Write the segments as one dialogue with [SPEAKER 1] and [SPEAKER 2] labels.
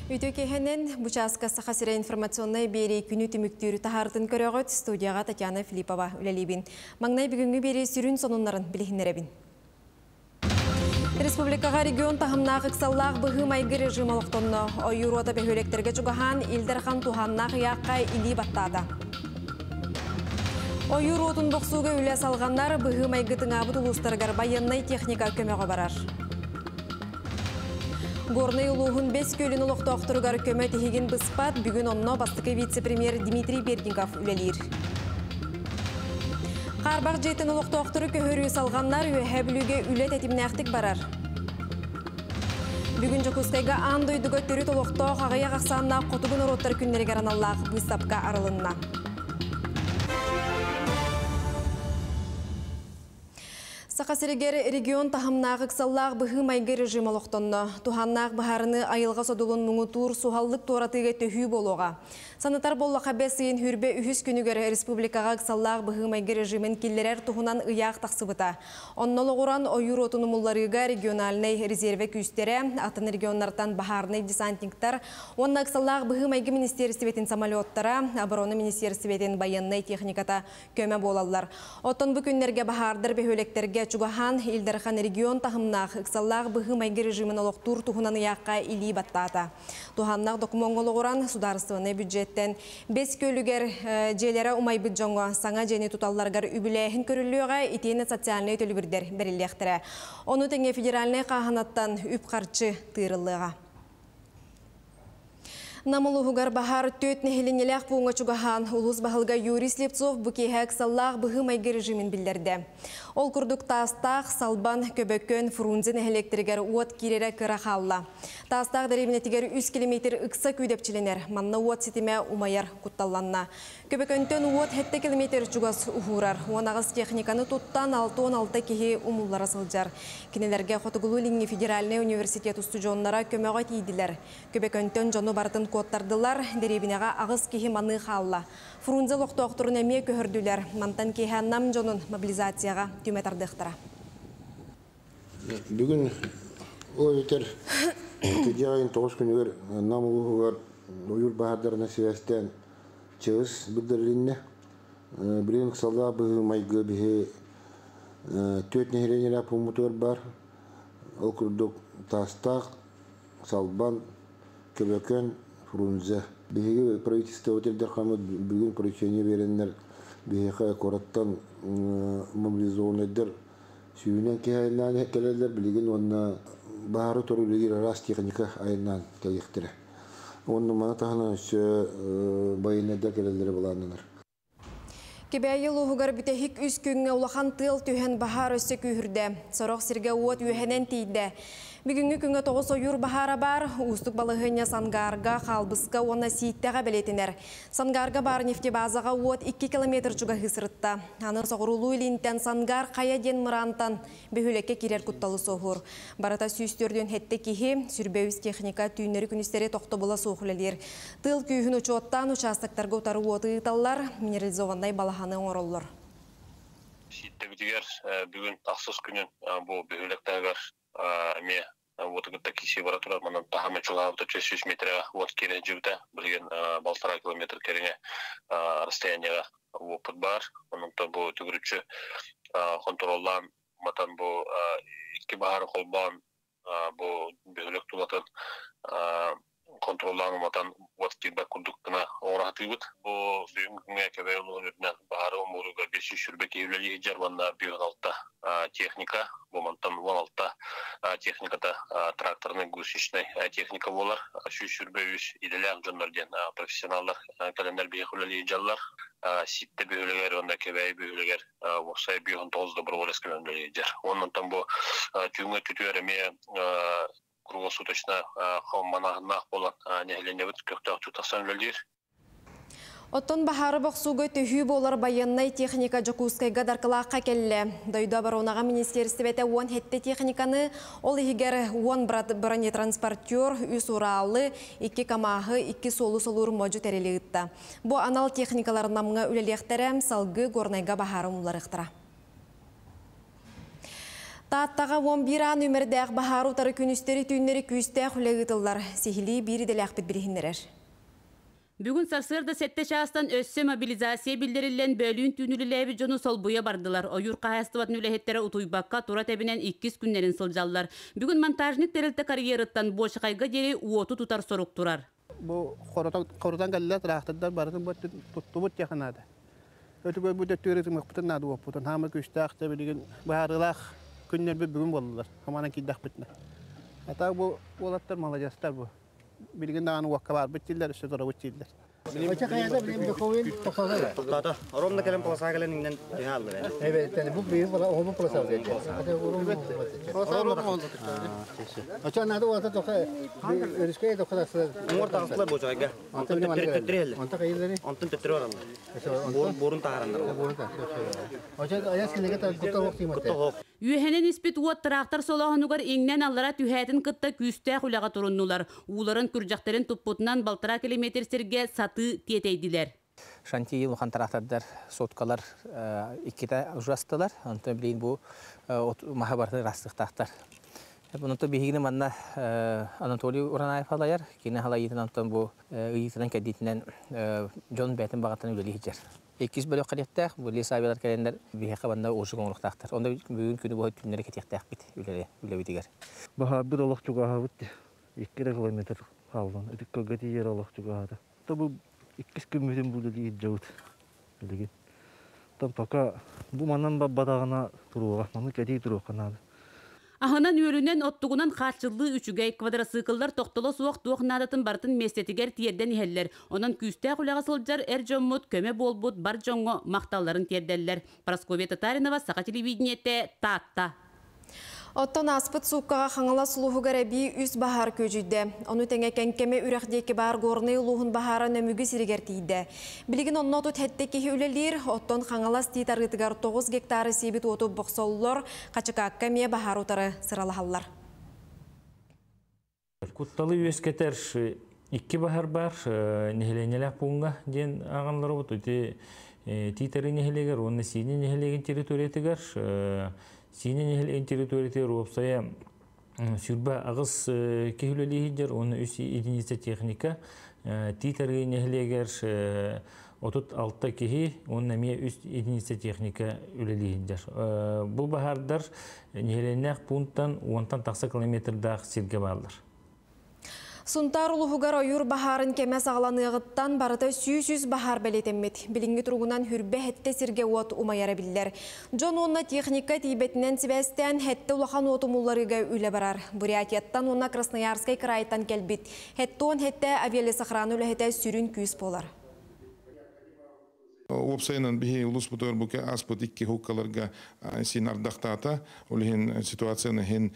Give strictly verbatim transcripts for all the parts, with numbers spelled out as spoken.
[SPEAKER 1] Үтөкехенен Бучаска Сахасира информационной бери күні түміктері тахартын көріғыт студияға Татьяна Филиппова үлелебін. Маңнай бүгінгі бери сүрін сонунларын білігінеребін. Республикаға регион тахымнақ ықсаллақ бұғы майғы режим олықтонны. Ойыруата бөхөлектерге чугахан Илдархан туханнақ яққа или баттады. Ойыруотын доқсуға үлі салғандар бұғы майғы тыңабы тұлыстарғар байыннай техника көмеға барар. Горный улуғын бес көлін ұлықты оқтырғар көмет ехеген бұспат бүгін онно бастықы вице-премьер Дмитрий Бердников үлелер. Қарбақ жетін ұлықты оқтыры көхөрі салғанлар өйе білуге үлет әтімнәқтік барар. Бүгін Жакускайға андойдығы түріт ұлықты қағая қақсанына қотығын ұроттар күннері ғараналлақ бұстапқа арылынна. Сақасырегер регион тахымнағы қсаллағы бұғы майғы режим олықтонны. Туханнағы бұхарыны айылға содылын мұңытур суғаллық торатыға төхі болуға. Санатар боллаға бәсейін хүрбе үхіс күнігер республикаға қсаллағы бұғы майғы режимін келлерер тұхынан ұяқ тақсыбыта. Оннолы құран ойыр отынымыларыға регионалынай резерве күстері, атын регионнартан бұхарынай десантниктар, онна қсаллағы бұғы майғы министерстібетін самолеттара, обороны министерстібетін баяннай техниката көмі болалар. Оттон бұл күнлерге бұхардыр бөхөлектерге Чугахан Илдархан регион тахымнақ ықсаллағы бұғы майғы режимін олықтур тұхынан яққа или баттата. Туханнақ документолы құран сударыстығыны бюджеттен бес көлігер желері умай бұджонға саңа жені тұталларғар үбіләйін көрілуіға итені социальный төлібірдер берілектірі. Оны теңе федеральный қағанаттан үп қарчы тыйрылыға. Намылуғығар бағар төт нәхеленеләқ бұңға чугахан ұлыс бағылға Юрий Слепцов бүкейхәк саллақ бұғы майғы режимін білдерді. Ол күрдік тастақ, салбан, көбөккөн, фрунзин электригер уот кирері кырақалла. Тастақ дәребінетігер үз километр ұқса көйдепчіленер, манна уот сетіме умайар құтталланна. Көбөккөнтен уот хетті километр чугас ұхурар. Онағыз техниканы тұттан алты он алты кеге умуллара сылжар. Кенелерге Хотығылу Линги Федеральный университет студионлара көмеға тейділер. Көбөккөнтен жону бартын коттардылар, дәребінеға ағыз кеге маны қалла. Фрунзе лоқтоқтырын әме көхірділер. Мантан кеге нам жонын мобилизацияға түйметардықтыра.
[SPEAKER 2] Бүгін өйтер кедеғайын тоғыз күнігер намылығығар ойыр бағардарына севестен чығыз білдірілінне. Бірін қысалда бұғы майғы бігі төт нехеленер апымытыр бар. Ол күрдік тастақ, салбан, көбөкөн, фрунзе. Бігі правительство өтелдер қамы бүгін поручение беренлер бігі қораттан мобилизованныдыр. Сүйінен кейайынан әкелелер білген онына бағары тұру білген рас техника айынан кәлектірі. Оның мана тағына үші байынады әкелелері боланыныр.
[SPEAKER 1] Кебәйі луғығар бүтәхік үз күнге ұлақан тыл түйен бағар өсі күйірді. Сорық сірге уот үйенен тейді. Бүгінгі күнге тоғыз ойыр бағара бар, ұстық балығыня Сангарға, қалбысқа, оны сейттіға білетінер. Сангарға бар нефтебазаға уот екі километр жүға ғысырытта. Аны соғырулу илінтен Сангар қая ден мұрантан бөхілекке керер құтталы соғыр. Барата сүйістерден хетті кейі, сүрбеуіз техника түйінері күністері тоқты бола соғылелер. Тыл күйін ұчуаттан ұчастықтарға ұтары уоты ұталар, минерализовандай балаханы оңыроллар.
[SPEAKER 3] Сейтті бітігер бүгін тақсыз күнін бұл бөхілектәгер ме вот это киси баратура манан тахаме чуга вот жүз метрга вот кере жибде билген полтора километр керене расстояние опыт бар. Onun da bu tügürüçü kontrollan matan bu iki bahar kolban bu bölük tulatan kontrollan matan вот кирбек курдукна оратыбыт. Bu бүгүнгү кебе улуна bahar umuruga beş yüz şurbeki evliliği jarvanna bir altta техника, bu mantan on altta техникада тракторный гусечный техника болар. Şu şurbeüs idelek jonlardan профессионаллар календар бейхулали жаллар. Ситте бөлөгөр онда кебей бөлөгөр оксай bir on dokuz да bir болескенлери жар. Ondan там bu tüңө түтүреме круглосуточно хамманахнах болан нехленебит көктөк тутасан өлдер.
[SPEAKER 1] Оттон бахары бақсуғы түйі болар байыннай техника Жакускайға дарқылаққа келі. Дойда баронаға министерстібеті он хетті техниканы ол егер он бронетранспортер, үс уралы, екі камағы, екі солу-солур моджу тәрелі ұтта. Бұ анал техникалар намыңа үлелектері салғы горнайға бахары мұлар ұқтыра. Тааттаға он бир ан өмірдәқ бахару тары күністері түйінері күйістәқ үләгітілдар. Сехили бири дәләқ бит бірігіндерер.
[SPEAKER 4] Бүгін сарсырда сетте шастан өссө мобилизация билдерилен бөлүүн түнүліләбі жону сол буя бардылар. Ойур қағастыватын үләхеттері утуйбаққа тура тәбінен иккис күннерін сылжаллар. Бүгін монтажник терілті карьерыттан бош қайға дері уоту тутар сорук турар.
[SPEAKER 5] Бұл қорытан кәлілер тұрақтырдар барытын тұттубыт яқынады. Өтігөй бұд өттігіретін мұқпытын нады оппытын. Хамы күшті ақтабы деген бағарылақ күннер бүгін болдылар. Хаманан кейдақ бітіне. Атағы бұл олаттар малажастар бұл. Bilgin dağını vakka var, bittiler, üstü doğru bittiler.
[SPEAKER 6] Açık hayata benim dokumen tokalar.
[SPEAKER 7] Tata, oromda gelen plasa gelen inden dihaldı.
[SPEAKER 6] Evet, yani bu bir falan, o bu plasa olacak. Hadi orum. Açık nerede o ata toka, riskeye toka da.
[SPEAKER 7] Orta asla boşa gel. Antın tetrehli.
[SPEAKER 6] Antın kayılları.
[SPEAKER 7] Antın tetre var ama. Borun taharanlar.
[SPEAKER 6] Borun taharanlar. Açık ayas kinege ta kutta vakti matte.
[SPEAKER 4] Ühenen ispit uat traktor solağınugar ingnen allara tühätin kıtta küstää hulaga turunnular. Uların kürjakterin tupputunan baltara kilometr serge satı tieteydiler.
[SPEAKER 8] Şantiyi ulan traktorlar, sotkalar ikkide ujastılar. Ondan bileyin bu mahabartı rastlık tahtar. Bunun da bihigini manna Anatoliy Uranay falayar. Kine halayıtın ondan bu ıyıtıdan keditinden John Batten bağıtını üleleyecek. İkiz bölü kaliyetler, bu lisabiyalar kalender bir hakabanda oşuk onluk tahtar. Onda bugün günü bu günleri ketiyekler bit, üle üle bitiger.
[SPEAKER 9] Baha bir olak çok aha bitti. İki kilometre kaldı. Ötük kagati yer olak çok aha da. Tabi ikiz kilometre burada değil cavut. Öyle tabi paka bu mandan badağına duruyor, manı kedi duruyor kanadı.
[SPEAKER 4] Ahınan yörünen ottuğunan kaçıldığı üçügey kvadrasıkıllar toktolo soğuk doğunadatın bartın mesletiger tiyerden iheller. Ondan küstää kulağa sılcar er jommut, köme bolbut, bar jongo maktalların tiyerdeller. Paraskovya Tatarinova, Saqa televidiniyette, Taatta.
[SPEAKER 1] Ottон аспыт суққаға қаңыла сұлуғы ғараби үс бахар көжүйді. Оны тәңе кәнкеме үрәқдекі бар ғорны ұлуғын бахара нөмігі сірігертейді. Білігін онны отут әттекі үлелер, оттон қаңыла стейтарғытығар тоғыз гектары себет оту бұқсаулар, қачықа әккәме бахар отары сыралағалар.
[SPEAKER 10] Кутталы өскетер икки бахар бар, нехеленелек бұңға ден ағанлары бұд. Тейтары нехелегер, оны сені нехелеген территориятығар, Синен ел территорияты ропсая сүрбә агыс кехүлелейдер, оны үс единица техника, титары нехлегер отут алта кехи, оны ме үс единица техника үлелейдер. Бұл бахардар нехленнәк пункттан онтан тақса километрдақ сирге барлар.
[SPEAKER 1] Сунтар улуғығар ойыр бахарын кеме сағаланығыттан барыта сүйсіз бахар бәлетеммет. Білінгі тұрғынан хүрбе хетте сірге от умайары білдер. Джон онна техника тейбетінен сібәстен хетте улахан отымуларыға үлі барар. Бурятияттан онна Красноярскай крайттан келбет. Хетте он хетте авиалы сақраны үлі хетте сүрін күйіс болар.
[SPEAKER 11] Опсайнан бихи улус бутор буке аспот икки хуккаларга син ардактата улхин ситуацияны хин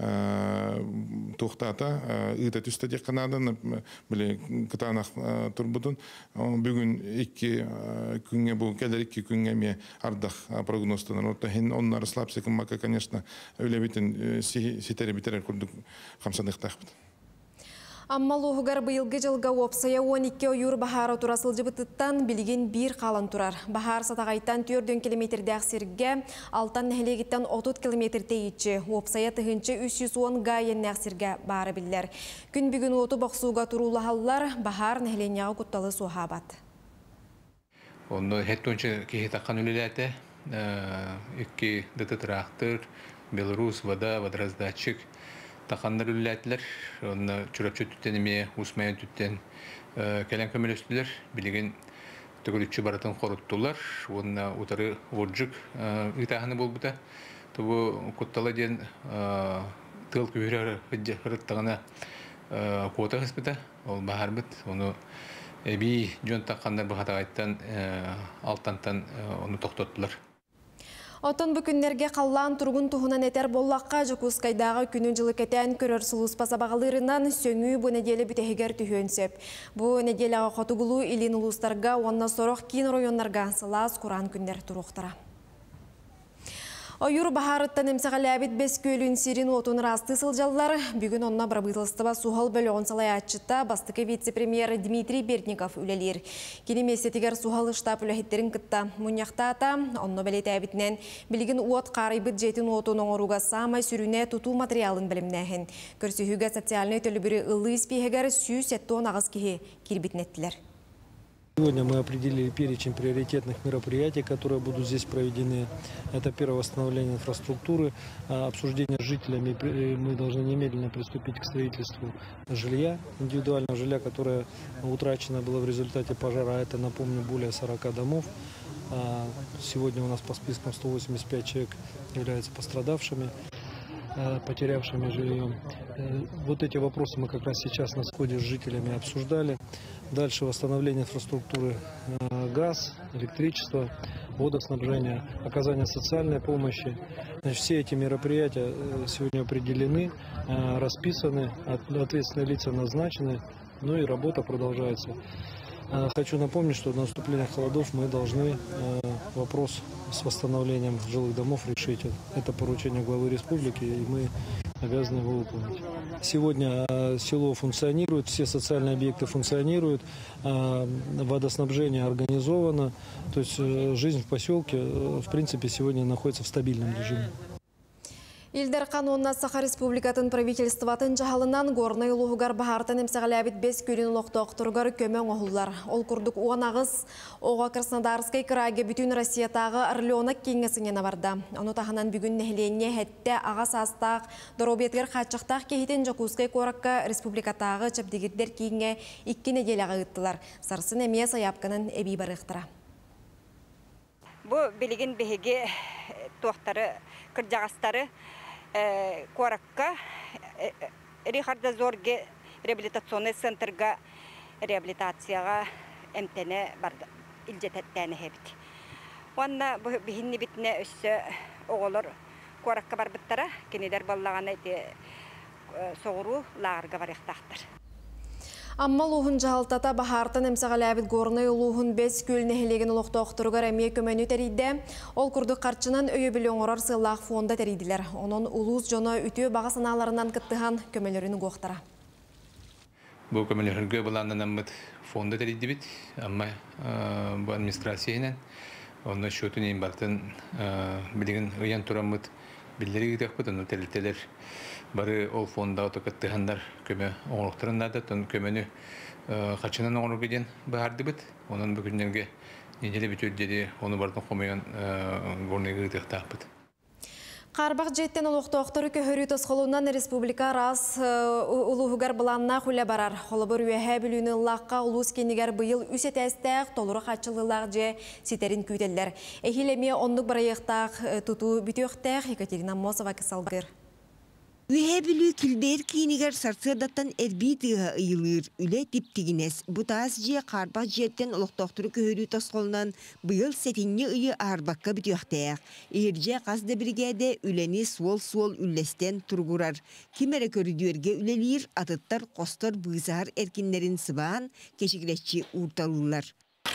[SPEAKER 11] тухтата ыта түстө дек канадан биле кытанак турбутун бүгүн икки күнгө бу келер икки күнгө ме ардак прогнозтон орто хин оннар слабсекин мака конечно өлебитин ситери битерер курдук камсандыктакбыт.
[SPEAKER 1] Амма луғығар бұйылғы жылға опсая он екі ойыр бахары турасыл жыбытыттан білген бір қалан турар. Бахар сатағайттан төрт километрді әқсерге, алтан нәхілегіттен отыз километрді етші. Опсая тұхынчы үш жүз он ғайын әқсерге бары білдер. Күн бүгін оты бақсуға тұрулы халлар бахар нәхіленяғы құтталы суға бат.
[SPEAKER 12] Оны хеттончы кейі таққан өлеләті, үкі дыты трактор, Белорус, вода, водораздатчик, Тақандар үлләтілер, оны чүрәпчі түттен еме, ұсмайын түттен кәлен көмел өстілер, білеген түгілітші баратын қорыттылар, оны ұтары орджық ұйтағыны бол бұта. Тұбы құтталы ден тыл күйірі ғырыттағына қуата қыспыта, ол бағар бұд. Оны әбей жөн таққандар бұғатағайттан алтантан оны тоқтаттылар.
[SPEAKER 1] Отон бүкінлерге қаллан тұрғын тұғынан әтер боллаққа жүкускайдағы күнін жылы кәтен көрір сұлыспаса бағалырынан сөңі бұ неделі бүтәхігер түйөнсеп. Бұ неделі қотығылу илин ұлыстарға, онна сорық кейін районларға сылас құран күндер тұруқтыра. Ойур бахарыттан эмсағалябит бес көлін сирин отын расты сылжалылар. Бүгін онна барабытылыстыба сухал бөліғын салаятчыта бастықы вице-премьер Дмитрий Бердников үлелер. Кені месетігер сухал штаб үләхеттерін кытта мұнияқта ата, онна бәлет әбітінен білігін уот қарайбыт жетін отын оңыруға самай сүріне тұту материалын білімнәхін. Көрсіхігі социальный төлі бірі ұлы іспейгер сүй сәтті ағыз кеге кирбітнеттілер.
[SPEAKER 13] Сегодня мы определили перечень приоритетных мероприятий, которые будут здесь проведены. Это первое — восстановление инфраструктуры, обсуждение с жителями. Мы должны немедленно приступить к строительству жилья, индивидуального жилья, которое утрачено было в результате пожара. Это, напомню, более сорока домов. Сегодня у нас по спискам сто восемьдесят пять человек являются пострадавшими, потерявшими жилье. Вот эти вопросы мы как раз сейчас на сходе с жителями обсуждали. Дальше восстановление инфраструктуры, газ, электричество, водоснабжение, оказание социальной помощи. Значит, все эти мероприятия сегодня определены, расписаны, ответственные лица назначены, ну и работа продолжается. Хочу напомнить, что до наступления холодов мы должны вопрос с восстановлением жилых домов решить. Это поручение главы республики, и мы обязаны его выполнить. Сегодня село функционирует, все социальные объекты функционируют, водоснабжение организовано. То есть жизнь в поселке, в принципе, сегодня находится в стабильном режиме.
[SPEAKER 1] Илдер канонна Саха Республикатын правительстватын жахалынан горный улуғығар бахартан эмсағалябит бес көлін ұлықтоқтырғар көмен оғылар. Ол күрдік уанағыз оға Краснодарскай краге бүтін Россиятағы Орлеонак кеңесінен аварда. Оны тағынан бүгін нәхіленне әтті аға састақ, доробетгер қатшықтақ кейтен Жакускай қораққа республикатағы чапдегердер кейінге икки неделяға ұттылар. Сарсын әмия саяпқанын әбей барықтыра.
[SPEAKER 14] Бұ білеген бігеге тоқтары, кіржағастары Коракка, Рихарда Зорге реабилитационный центрга реабилитацияға эмтене барды, илжететтәні хебді. Онна бігінні бітіне өссі оғылыр Коракка бар біттара, кенедер баллағаны соғыру лағырға бар ектақтыр.
[SPEAKER 1] Амма луғын жағалтата бахартан эмсағалябит горны луғын бес көліне хелеген ұлықтоқтырығар әме көмәні тәрейді. Ол күрді қарчынан өйі білі оңырар сыллақ фонда тәрейділер. Оның ұлыз жоны үтіе баға саналарынан кіттіған көмәлерінің қоқтара.
[SPEAKER 12] Бұл көмәлерінгі бұландан әммет фонда тәрейді бит. Амма бұл администрацияйынан оны шөтін ең бартын білеген ұян тұрамыд білдері кетек бұд. Оны тәрелтелер бары ол фонда отокаттыгандар көмө оңоруктарыннада тон көмөнү качынан оңорук еден барды бит. Онун бүгүннерге неделе бүтөддери оны бардын комойон горныгы тактапыт.
[SPEAKER 1] Қарбақ жеттен ұлықтоқтыры көхөрі тосқолуынан республика рас ұлығығар бұланна құлі барар. Қолыбыр үйәхә білуіні лаққа ұлыс кенігер бұйыл үсет әстәқ, толыры қатшылылақ же сетерін көйтелдер. Әхілеме ондық барайықтақ тұту бүтіқтәқ Екатерина Мосова кісалбыр.
[SPEAKER 15] Үе білі күлбер кейінігер сарсырдаттан әрбейтіға ұйылыр үлі типтігінес. Бұтас же қарбақ жеттен ұлықтоқтыры көхөрі тосқолынан бұйыл сәтінне ұйы арбаққа бүтіқтәқ. Ерже қазды біргәді үләні суол-суол үллестен тұрғырар. Кемері көрідерге үлелер атыттар қостар бұзар әркенлерін сыбан кешігілетші ұрталулар.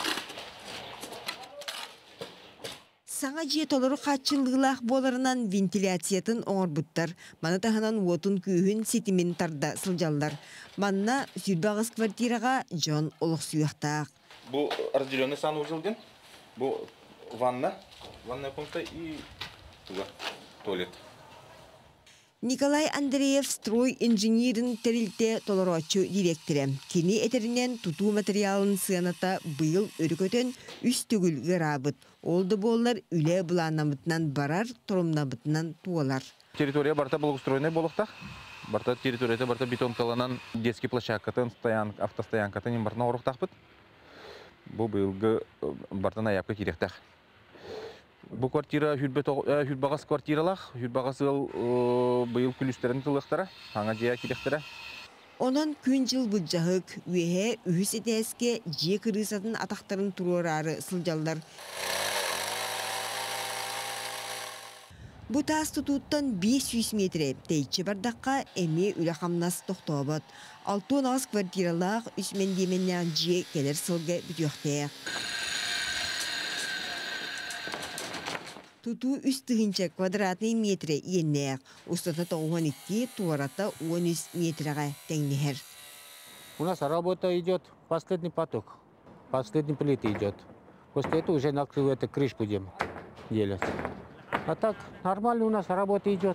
[SPEAKER 15] Саңа жие толыру қатшылығылақ боларынан вентиляциятын оңыр бұттар. Маны тағынан уотын күйін сетімен тарда сылжалдар. Манна сүрбағыз квартираға жон олық сүйақтақ.
[SPEAKER 7] Бұл разделенный сан ужылден. Бұл ванна. Ванная комната и туалет.
[SPEAKER 15] Николай Андреев строй инженерин терилте толорочу директоры. Кені этерінен туту материалын сыяната бұйыл өркөтен үстігіл ғырабыт. Олды болар үле бұланамытынан барар, тұрымнамытынан туалар.
[SPEAKER 16] Территория барта благоустроенный болуқтақ. Барта территорияда барта бетонкаланан детский площадкатын, автостоянкатын имбартына орықтақпыт. Бұл бұйылғы бартына аяпқа керектақ. Бұл квартира хүлбағас квартиралақ, хүлбағас бұйыл күлістерін тұлықтары, аңа жия керектері.
[SPEAKER 15] Онан күн жыл бұджағық, өйе үйіс етәске же кырысатын атақтарын тұрорары сылжалдар. Бұ тас тұтуттан бес жүз метре тейчі бардаққа әме үліқамнас тоқтаубат. Алты он ағыз квартиралақ үсмен деменнен же келер сылғы бүтіқтәйік. туту үс тыгынча квадратный метре еннеяк. Устата тоғуан икки, туарата он үс метрага теңнехер.
[SPEAKER 17] У нас работа идет, последний поток, последний плиты идет. После этого уже на эту крыш будем делать. А так нормально у нас работа идет.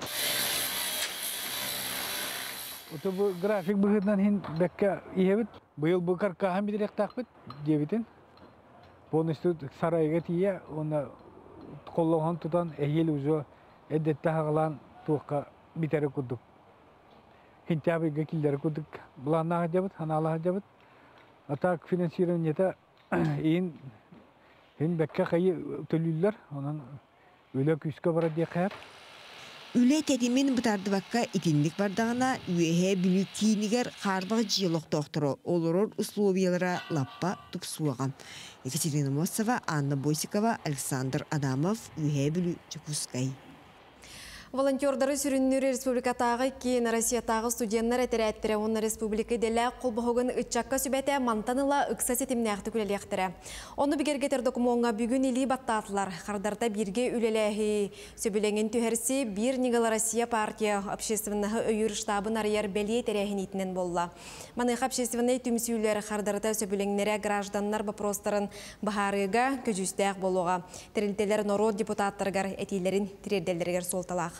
[SPEAKER 18] Это график быгытнан хин бекке иебит. Быйыл бу каркахан бидерек такбит дебитин. Полностью сарайга тие, оны коллоған тутан эхил уже эдетте хагалан туққа битере кудук. Хинтябыга килдер кудук. Бланнага жабыт, ханалага жабыт. А так финансирование-то ин хин бекке кайы төлүллер, онан өлө күскө бара декер.
[SPEAKER 15] Үле тетимин бутардыбакка итинник бардағына үйе бүлі кейінігер қарбақ жиылық тоқтыры олырор условиялара лаппа тупсуаған. Екатерина Мосова, Анна Босикова, Александр Адамов, үйе бүлі Чекускай.
[SPEAKER 1] Волонтердары сүріннері республикатағы кейін Россиятағы студенттер әтірі оны республика делі қолбағығын үтчаққа сүбәті мантаныла үкса сетімнәқті күлелектірі. Оны бігергетер докумонға бүгін илі баттатылар. Қардарда бірге үлеләхи сөбіленген түхерсі бір Нигала Россия партия общественного өйір штабын арияр бәлие тәрәхін етінен болла. Маных общественный түмсүйлер қардарда сөбіленгенері гражданлар бапростарын бағарыға көжістәқ болуға. Тәрілтелер народ депутаттарғар әтейлерін тірерделергер солталақ.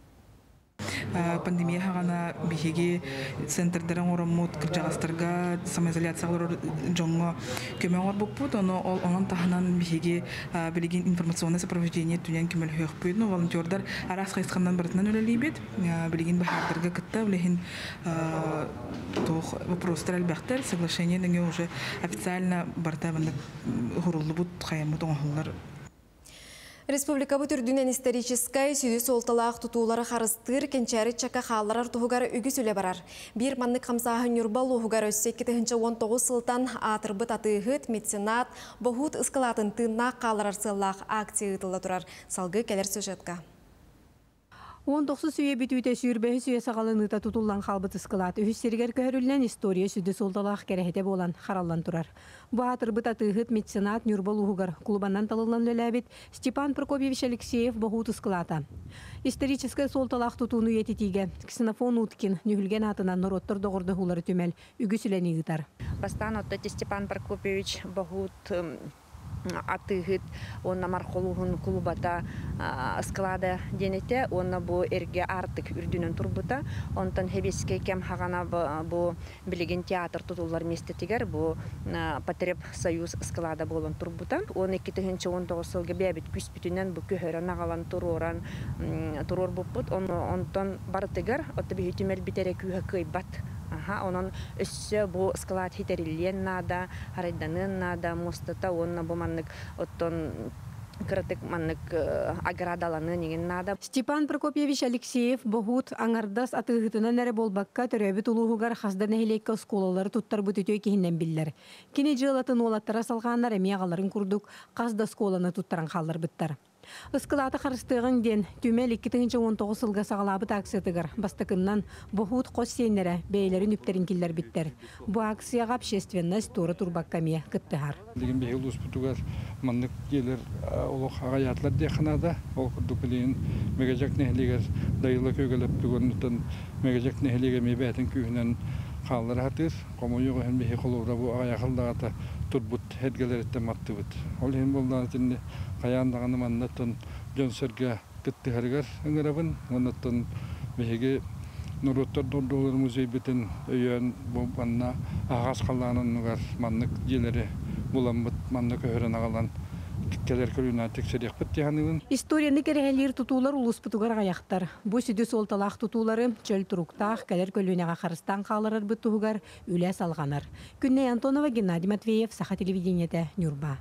[SPEAKER 19] Пандемия хагана биһиги центрдерен оромут кыржагастарга самоизоляциялар жоңго көмөңөр буппут оно онон таханан биһиги билигин информационное сопровождение түнен көмөл хөкпүт но волонтердар арас кайскандан бартынан өлелибет билигин бахардырга кытта билигин тох вопростар албахтар соглашение неңе уже официально бартабында хурулбут хаямут оңоллар.
[SPEAKER 1] Республика бүтүрдүнен историческай сүйі солталақ тұтулары қарыстыр кенчәрі чака қаларар тұғығар үгіс үлі барар. Bir маннык қамсағын юрбал ұғығар өссеккетігінші он тоғыз сылтан атырбыт атығыт, меценат, бұғыт ұскалатын тынна қаларар сыллақ акция ұтылы тұрар. Салғы келер сюжетка.
[SPEAKER 20] он тоғыз сүйе бітуіте сүйірбәі сүйе сағалыныта тұтылан қалбыт ұскалат. Үхіссергер көрілінен история сүді солталақ кәрәхеті болан қаралан тұрар. Бұ атырбыт атығыт меценат Нюрбал ұғығар клубаннан талылан лөләбет Степан Прокопьевич Алексеев бұғыт ұскалата. Историческая солталақ тұтуыны ететіге Ксенофон Уткин нүхілген атынан нұроттыр доғырды ғулары түмәл үгісіләні ғытар.
[SPEAKER 21] Бастан оттати Степан Прокопьевич бұғыт атыгыт онна мархолугун клубата склада денете онна бу эрге артык үрдүнөн турбута онтан хебеске кем хагана бу билеген театр тутулар местетигер бу Потреб союз склада болон турбута он эки он тогуз жылга бебит күс бүтүнөн бу көһөрөн агалан туруран турор буппут онтон бартыгер отто бихитимел битере күһө кыйбат. Ага, онон өссө бу склад хитерилен нада, харайданын нада, мостата онна бу маннык оттон кырытык маннык аградаланы неген нада.
[SPEAKER 20] Степан Прокопьевич Алексеев бұғыт аңардас атығытынан әрі болбаққа төрөбі тұлуғығар қаздан әхелейкі сколалары туттар бұтөтөй кейінен білдер. Кені жылатын олаттара салғанар әме ағаларын күрдік қазда сколаны туттаран қалар бұттар. Ыскылаты қарыстығын ден түмел эки он тогуз жылға сағалабы акциятығыр. Бастықыннан бұғыт қос сейнері бейлерін үптерін келдер біттер. Бұ акцияға общественность туры турбаққамия күттіғар.
[SPEAKER 18] Деген бейгіл ұспытуғар маннық келер олық ағаятлар дейханада. Ол күрдік білейін мегажак нәхілегер дайылы көгіліп бүгіннітін мегажак нәхілеге мебәтін күйінен қалар хатыр. Қомойығы хен бейхі қолуыра бұ ағаяқылдағата турбут хедгелерітті матты бұд. Ол хен болдан тінне қаяндағаны маннаттын жөнсерге кіттіғарғар үңірабын. Оннаттын бейхеге Нұруттар дордолар музей бітін өйен манна ағас қаланын ұғар маннық желері буламбыт маннық өрін ағалан келер көрінен тексерек бітті ғанығын.
[SPEAKER 20] Историяны керехелер тұтулар ұлыс бұтығар ғаяқтар. Бұ сүді солталақ тұтулары чөл тұруқтақ кәлер көлінеға қарыстан қаларар бұттығығар үлі салғанар. Күнне Антонова, Геннадий Матвеев, Саха телевидениеті, Нюрба.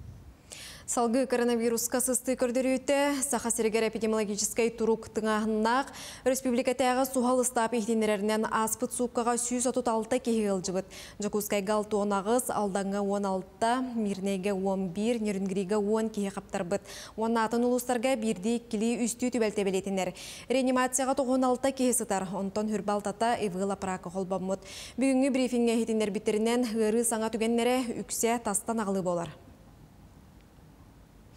[SPEAKER 1] Салгы коронавируска сысты көрдірүйті, Саха Сирегер эпидемиологическай турук тыңағыннақ, республикатағы сухал стап ихтенерерінен аспыт суққаға сүйіз отыз алты кехігіл жібіт. Жокускай галты он ағыз, алданға он алты, мирнеге он бір, нерінгіриге он кехі қаптар бұд. Он атын ұлыстарға бірді кілі үсті түбәлте белетінер. Реанимацияға тоғын алты кехі сытар, онтон хүрбалтата евғыл апырақы қолбамыд. Бүгінгі брифинге хетінер біттерінен ғыры саңа түгеннері үксе тастан ағылы болар.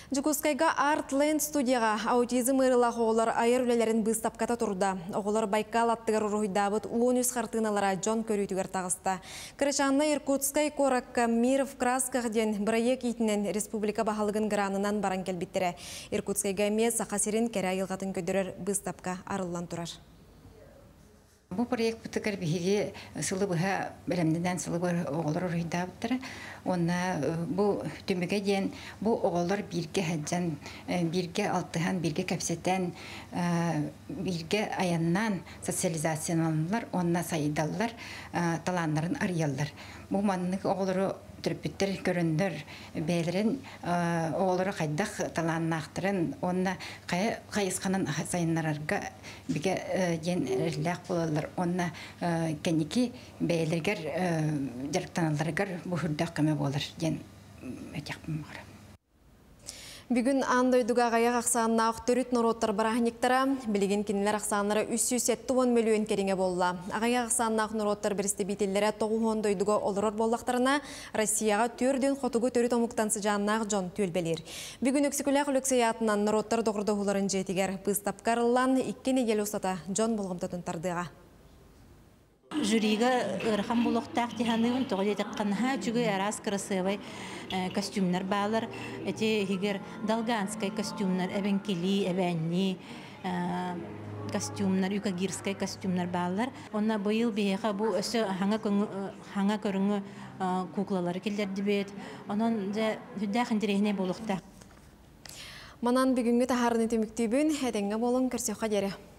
[SPEAKER 1] Жукускайга Artland студияға аутизм ырылақ оғылар айыр үлелерін бұстапката тұрда. Оғылар Байкал аттығыр ұройдабыт он үз қартыналара жон көрүйтігер тағысты. Кырышанна Иркутскай коракка Миров Красках ден бірайек етінен республика бағалығын гранынан баран келбеттері. Иркутскайга мез сақасерін кәрі айылғатын көдірер бұстапка арылан тұрар.
[SPEAKER 2] Бу проект бутыкар биһиги сылы быха белемден сылы быр оголор рыйдабыттыр. Онна бу төмөгө ден бу оголор бирге хаджан, бирге алтыхан, бирге капсетен, бирге аяннан социализацияланлар, онна сайдаллар, таланнарын арыяллар. Бу маннык оголору түрпүттер көрүндөр бээлерин оолору кайдак талааннаактырын онна кайысканын сайыннарарга биге жен эрлак болалар онна кеники бээлергер жарыктаналаргар бухурдак кеме болар жен этякпын бар.
[SPEAKER 1] Бүгін андойдуға ғаяқ ақсанына ақтөріт нороттар барахниктара, білеген кенілер ақсанлары үс жүз он миллион кереңе болла. Ағаяқ ақсанына ақ нороттар бірісті бейтелері тоғы ондойдуға олырыр боллақтарына Россияға төрден қотығы төріт омуқтансы жаннақ жон төлбелер. Бүгін өксікіләқ үліксаятынан нороттар доғырды ғуларын жетігер бұстапқарылан иккені ел осата жон болғымдатын тардыға.
[SPEAKER 22] Жюрига ырхан булуктак тиханын тоголетек канха чугы арас красивый костюмнар балар эти хигер долганская костюмнар эбенкили эбенни костюмнар юкагирская костюмнар балар онна быйыл беха бу өсө ханга ханга көрүнгө куклалар келдер дибет онон же хүддахын дирехне булуктак
[SPEAKER 1] Манан бүгүнгү тахарын өтөмүктүүбүн эдеңге болун көрсөкка жере.